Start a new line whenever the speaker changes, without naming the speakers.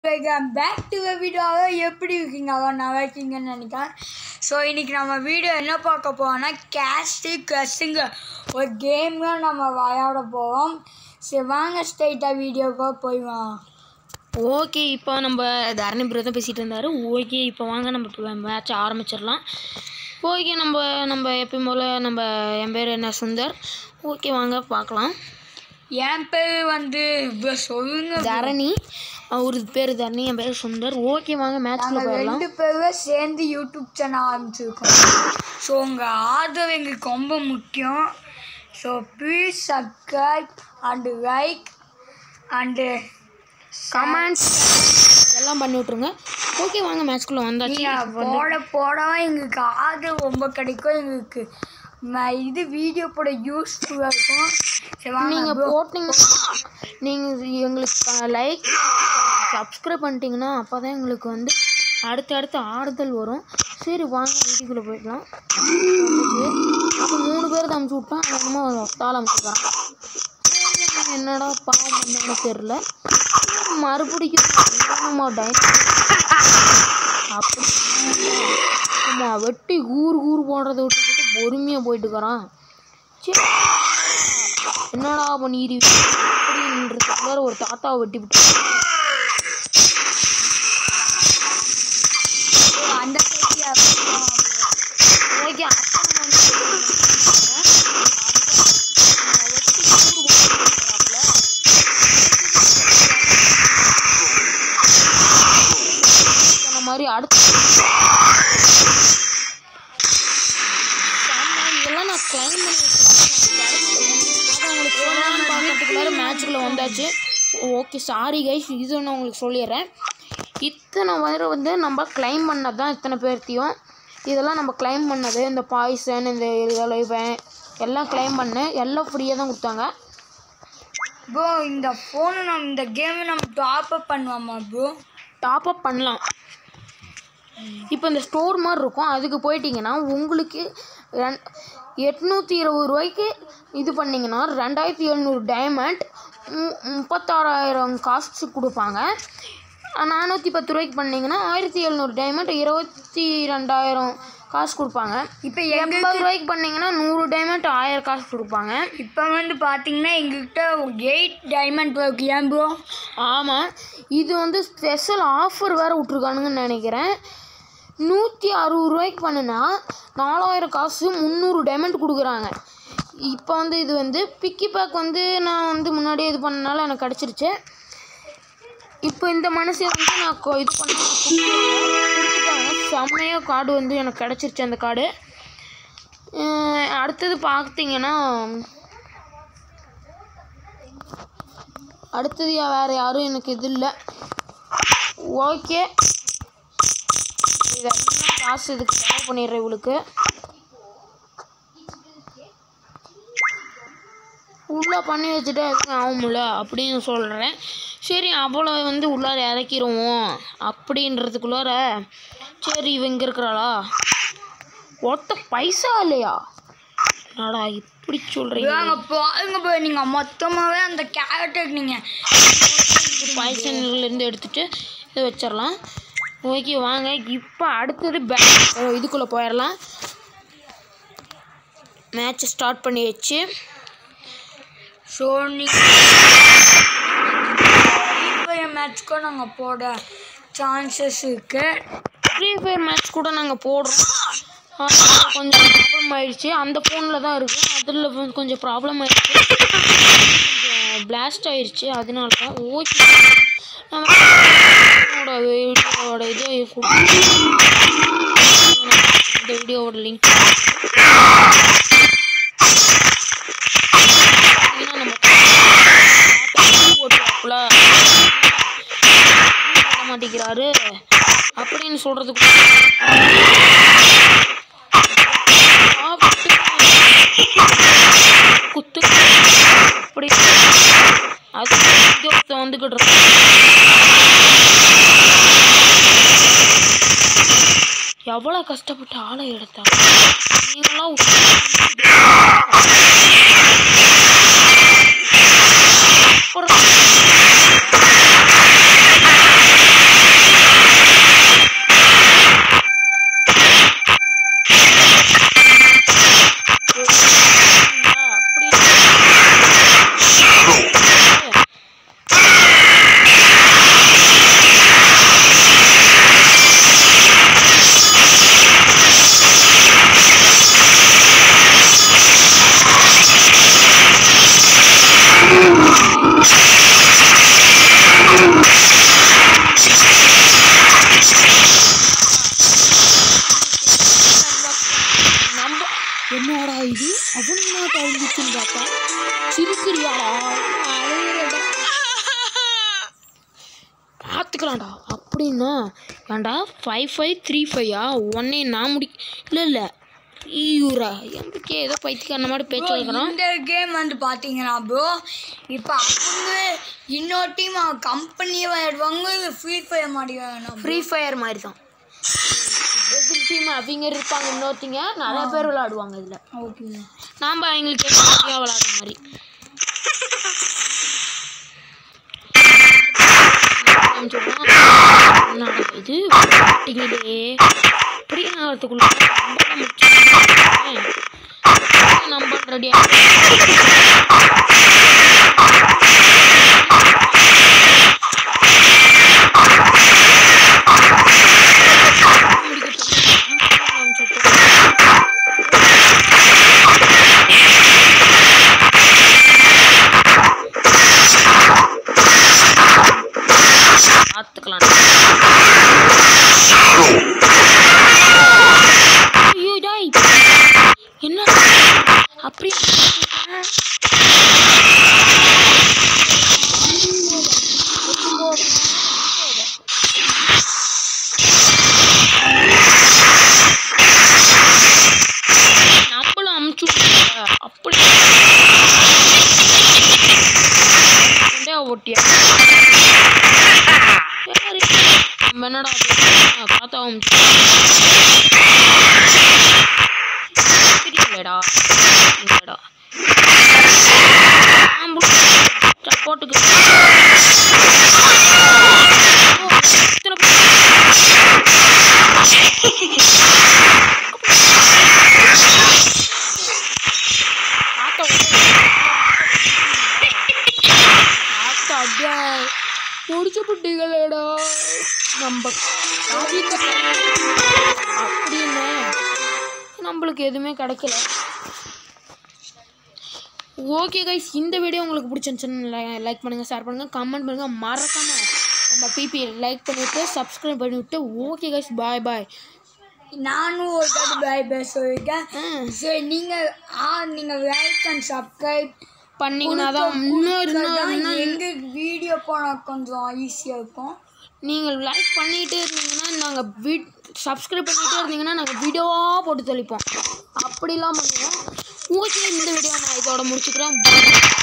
Welcome back to the video. எப்படி இருக்கீங்க? நல்லா இருக்கீங்கன்னு நினைக்கிறேன். ஸோ இன்றைக்கி நம்ம வீடியோ என்ன பார்க்க போவோம்னா கேஸ்ட்டுங்க ஒரு கேம் தான் நம்ம விளையாட போவோம். சரி வாங்க ஸ்ட்ரைட்டாக வீடியோக்கு போய்வோம்.
ஓகே, இப்போ நம்ம தரணி ப்ரோ தான் பேசிகிட்டு இருந்தார். ஓகே, இப்போ வாங்க நம்ம மேட்ச் ஆரம்பிச்சிடலாம். ஓகே, நம்ம எப்பயும் போல் என் பேர் என்ன சுந்தர். ஓகே வாங்க பார்க்கலாம்.
என் பேர் வந்து சொல்லுங்க
தரணி, அவரு பேர் தரணி, என் பேர் சுந்தர். ஓகே வாங்க மேட்ச்ல போயிடலாம்.
2 பேரும் சேர்ந்து யூடியூப் சேனல் ஆரம்பிச்சிருக்கோம். ஸோ உங்கள் ஆதரவு எங்களுக்கு ரொம்ப முக்கியம். So please subscribe and like and
comments எல்லாம் பண்ணி விட்ருங்க. ஓகே வாங்க மேட்ச்குள்ளே வந்தாச்சு.
போட எங்களுக்கு ஆதரவு ரொம்ப கிடைக்கும். எங்களுக்கு இது வீடியோ போட யூஸ்ஃபுல்லாக இருக்கும்.
நீங்கள் போட்டிங்கன்னா நீங்கள் எங்களுக்கு லைக் சப்ஸ்கிரைப் பண்ணிட்டீங்கன்னா அப்போ தான் எங்களுக்கு வந்து அடுத்து ஆறுதல் வரும். சரி வாங்க வீட்டுக்குள்ளே போய்க்கலாம். அப்போ 3 பேர் தான் அமுச்சு விட்டோம். என்னமோ ஒத்தால் அமுச்சுக்கிறான். என்னடா பாவம் பண்ணாலும் தெரில. மறுபடியும் நம்ம அப்படி வெட்டி ஊர் போடுறத விட்டுக்கிட்டு பொறுமையாக போயிட்டுக்கிறான். சரி என்னடா பண்ணிடு அப்படின்றதுக்குள்ள ஒரு தாத்தாவை வெட்டி விட்டு
அந்த
ஓகே மாதிரி அடுத்து இதெல்லாம் நான் கிளைம் பண்ணி உங்களுக்கு சொல்லலாம்னு பார்க்கறதுக்குள்ளார மேட்சுக்குள்ளே வந்தாச்சு. ஓகே சாரி கைஸ், இது நான் உங்களுக்கு சொல்லிடுறேன். இத்தனை வரை வந்து நம்ம கிளைம் பண்ணது தான் இத்தனை பேர்த்தையும். இதெல்லாம் நம்ம கிளைம் பண்ணது. இந்த பாய்சன் இந்த இதெல்லாம் எல்லாம் கிளைம் பண்ணு, எல்லாம் ஃப்ரீயாக தான் கொடுத்தாங்க.
ப்ரோ இந்த ஃபோனு நம்ம இந்த கேமை நம்ம டாப்அப் பண்ணுவோமா ப்ரோ?
டாப்அப் பண்ணலாம். இப்போ இந்த ஸ்டோர் மாதிரி இருக்கும், அதுக்கு போயிட்டிங்கன்னா உங்களுக்கு 820 ரூபாய்க்கு இது பண்ணிங்கன்னா 2700 டைமண்ட் 36,000 காசு கொடுப்பாங்க. 410 ரூபாய்க்கு பண்ணிங்கன்னா 1700 டைமண்ட் 22,000 காசு கொடுப்பாங்க. இப்போ 80 ரூபாய்க்கு பண்ணிங்கன்னா 100 டைமண்ட் 1000 காசு கொடுப்பாங்க.
இப்போ வந்து பார்த்தீங்கன்னா எங்கள்கிட்ட 8 டைமண்ட் இருக்கு. ஏன் ப்ரோ?
ஆமாம், இது வந்து ஸ்பெஷல் ஆஃபர் வேறு விட்ருக்கானுங்கன்னு நினைக்கிறேன். 160 ரூபாய்க்கு பண்ணுனா 4000 காசு 300 டைமண்ட் கொடுக்குறாங்க. இப்போ வந்து இது வந்து பிக்கி பேக் வந்து நான் வந்து முன்னாடியே இது பண்ணனால எனக்கு கிடச்சிருச்சு. இப்போ இந்த மனசை வந்து நான் இது பண்ண கொடுத்துட்டாங்க. செம்மையாக கார்டு வந்து எனக்கு கிடச்சிருச்சு அந்த கார்டு. அடுத்தது பார்த்தீங்கன்னா அடுத்தது வேறு யாரும் எனக்கு இது இல்லை. ஓகே இதெல்லாம் காசு இதுக்கு செலவு பண்ணிடுறேன். இவளுக்கு உள்ளே பண்ணி வச்சுட்டா எதுவும் ஆகும்ல அப்படின்னு சொல்கிறேன். சரி அவ்வளோ வந்து உள்ளார இறக்கிடுவோம் அப்படின்றதுக்குள்ளார சரி இவ இங்கே இருக்கிறாளா? ஒருத்த பைசா இல்லையா? என்னடா இப்படி சொல்கிறீங்க?
பாருங்க ப்ரோ, நீங்கள் மொத்தமாகவே அந்த கேரக்டர் நீங்கள்
பைசன்லேருந்து எடுத்துகிட்டு இதை வச்சிடலாம். ஓகே வாங்க இப்போ அடுத்தது இதுக்குள்ளே போயிடலாம். மேட்ச்சை ஸ்டார்ட் பண்ணியாச்சு.
ஸோ நீங்கள் ஃப்ரீ ஃபயர் மேட்ச்க்கும் நாங்கள் போட சான்சஸ் இருக்குது.
ஃப்ரீ ஃபயர் மேட்ச் கூட நாங்கள் போடுறோம். கொஞ்சம் ப்ராப்ளம் ஆகிடுச்சு. அந்த ஃபோனில் தான் இருக்குது, அதில் கொஞ்சம் ப்ராப்ளம் ஆகிடுச்சு, கொஞ்சம் பிளாஸ்ட் ஆகிடுச்சு. அதனால தான். ஓகே நம்ம வீடியோவோட இதை இந்த வீடியோவோட லிங்க் நம்ம மாட்டேங்கிறாரு அப்படின்னு சொல்றதுக்கு குத்து அப்படி அது வந்துக்கிட்டு எவ்வளோ கஷ்டப்பட்டு ஆளை எடுத்தா நீங்களாம் முடிக்கலாம்டா. அப்படின்னா ஏன்டா 5535 ஒன்னே நான் இல்லை ஈயூரா எம்பக்கே ஏதோ பைத்தியக்காரன மாதிரி பேச்சு வைக்கிறான்.
இந்த கேம் வந்து பார்த்தீங்கன்னா ப்ரோ இப்போ அவங்க இன்னொரு டீம் கம்பெனியை விளையாடுவாங்க. ஃப்ரீ ஃபயர் மாதிரி வேணும்.
ஃப்ரீ ஃபயர் மாதிரி தான். எதிர் டீம் அவங்க இருப்பாங்க, இன்னொருத்திங்க நிறைய பேர் விளையாடுவாங்க. இதில்
ஓகே
நாம் அவங்களுக்கு விளையாடுற மாதிரி இது இப்படி ஆகிறதுக்குள்ள நம்ம ரெடியாக பார்த்துக்கலாம். ஐயோ டாய் என்ன அப்படி நம்மளும் அமுச்சு அப்படி ஓட்டியா என்னடா பார்த்தாவும் தெரியலடா இல்லடா சப்போர்ட்டுக்கு முடிச்சு புட்டிகளேடா நம்ம அப்படின்னு நம்மளுக்கு எதுவுமே கிடைக்கல. ஓகே கைஸ், இந்த வீடியோ உங்களுக்கு பிடிச்சிருந்துச்சுன்னு லைக் பண்ணுங்கள், ஷேர் பண்ணுங்கள், கமெண்ட் பண்ணுங்கள், மறக்காமல் நம்ம பிபி லைக் பண்ணிவிட்டு சப்ஸ்கிரைப் பண்ணிவிட்டு. Okay guys, bye bye.
நானும் ஒரு டைம் பாய் பாய் சொல்லியிருக்கேன். சரி நீங்கள் லைக் அண்ட் சப்ஸ்கிரைப்
பண்ணிங்கன்னா தான் இன்னும்
எங்கள் வீடியோ போனால் கொஞ்சம் ஈஸியாக இருக்கும்.
நீங்கள் லைக் பண்ணிகிட்டே இருந்தீங்கன்னா நாங்கள் சப்ஸ்கிரைப் பண்ணிகிட்டே இருந்தீங்கன்னா நாங்கள் வீடியோவாக போட்டு தெளிப்போம். அப்படிலாம் பண்ணுவோம். ஓகே, இந்த வீடியோ நான் இதோட முடிச்சுக்கிறேன்.